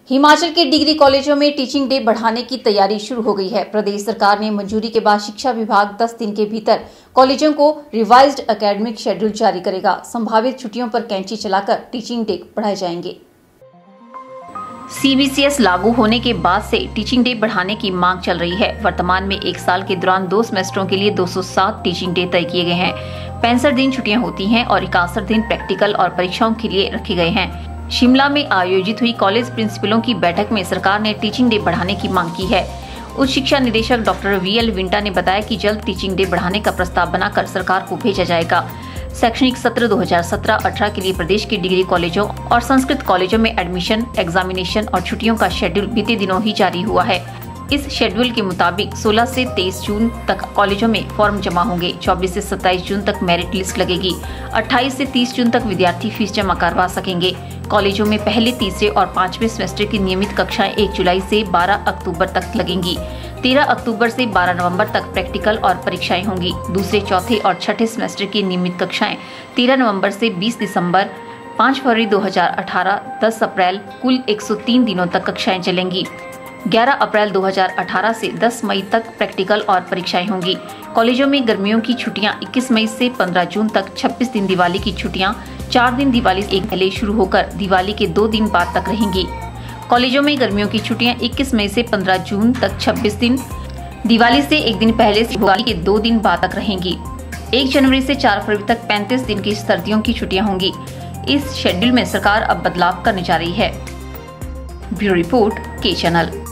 हिमाचल के डिग्री कॉलेजों में टीचिंग डे बढ़ाने की तैयारी शुरू हो गई है। प्रदेश सरकार ने मंजूरी के बाद शिक्षा विभाग 10 दिन के भीतर कॉलेजों को रिवाइज्ड एकेडमिक शेड्यूल जारी करेगा। संभावित छुट्टियों पर कैंची चलाकर टीचिंग डे बढ़ाए जाएंगे। CBCS लागू होने के बाद से टीचिंग डे बढ़ाने की मांग चल रही है। वर्तमान में एक साल के दौरान 2 सेमेस्टरों के लिए 207 टीचिंग डे तय किए गए हैं। 65 दिन छुट्टियां होती हैं और 61 दिन प्रैक्टिकल और परीक्षाओं के लिए रखे गए हैं। शिमला में आयोजित हुई कॉलेज प्रिंसिपलों की बैठक में सरकार ने टीचिंग डे बढ़ाने की मांग की है। उच्च शिक्षा निदेशक डॉक्टर VL विंटा ने बताया कि जल्द टीचिंग डे बढ़ाने का प्रस्ताव बनाकर सरकार को भेजा जाएगा। शैक्षणिक सत्र 2017-18 के लिए प्रदेश के डिग्री कॉलेजों और संस्कृत कॉलेजों में एडमिशन, एग्जामिनेशन और छुट्टियों का शेड्यूल बीते दिनों ही जारी हुआ है। इस शेड्यूल के मुताबिक 16 से 23 जून तक कॉलेजों में फॉर्म जमा होंगे। 24 से 27 जून तक मेरिट लिस्ट लगेगी। 28 से 30 जून तक विद्यार्थी फीस जमा करवा सकेंगे। कॉलेजों में पहले, तीसरे और 5वें सेमेस्टर की नियमित कक्षाएं 1 जुलाई से 12 अक्टूबर तक लगेंगी। 13 अक्टूबर से 12 नवंबर तक प्रैक्टिकल और परीक्षाएं होंगी। दूसरे, चौथे और छठे सेमेस्टर की नियमित कक्षाएं 13 नवंबर से 20 दिसंबर, 5 फरवरी 2018, 10 अप्रैल, कुल 103 दिनों तक कक्षाएं चलेंगी। 11 अप्रैल 2018 से 10 मई तक प्रैक्टिकल और परीक्षाएं होंगी। कॉलेजों में गर्मियों की छुट्टियां 21 मई से 15 जून तक, 26 दिन दिवाली की छुट्टियां, 4 दिन दिवाली से एक पहले शुरू होकर दिवाली के 2 दिन बाद तक रहेंगी। कॉलेजों में गर्मियों की छुट्टियां 21 मई से 15 जून तक, 26 दिन, दिवाली से एक दिन पहले से दिवाली के 2 दिन बाद तक रहेंगी। 1 जनवरी से 4 फरवरी तक 35 दिन की सर्दियों की छुट्टियां होंगी। इस शेड्यूल में सरकार अब बदलाव करने जा रही है। ब्यूरो रिपोर्ट, के चैनल।